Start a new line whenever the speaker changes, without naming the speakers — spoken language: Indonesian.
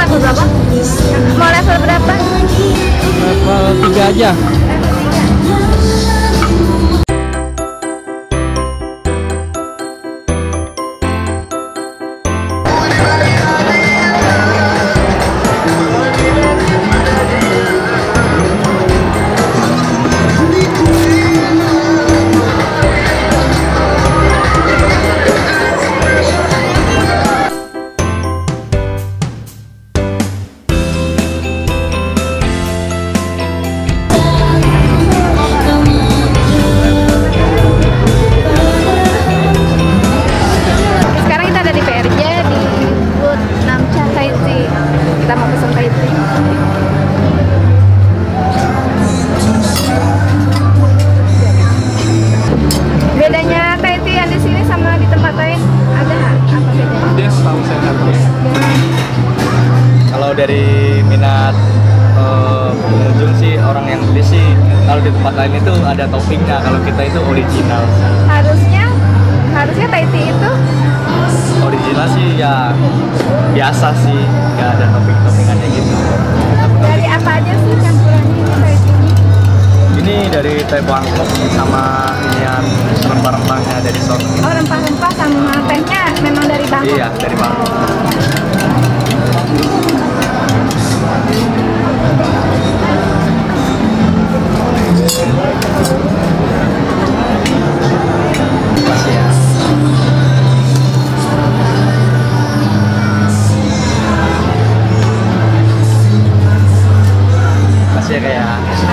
level berapa? Mau level berapa?
Level 3 aja.
Bedanya Thai tea yang di sini sama di tempat lain ada nggak? Apa bedanya?
Dia setahu saya nggak tahu. Kalau dari minat pengunjung sih, orang yang beli sih, kalau di tempat lain itu ada toppingnya, kalau kita itu original.
Harusnya Thai tea itu
Original sih ya biasa sih, nggak ada toppingannya gitu.
dari apa aja sih campurannya ini Thai tea?
Ini dari teh Bangkok sama inian rempah-rempahnya dari sono.
Oh, rempah-rempah sama tehnya memang dari Bangkok?
Iya, dari Bangkok. Makasih ya. Makasih ya kayak.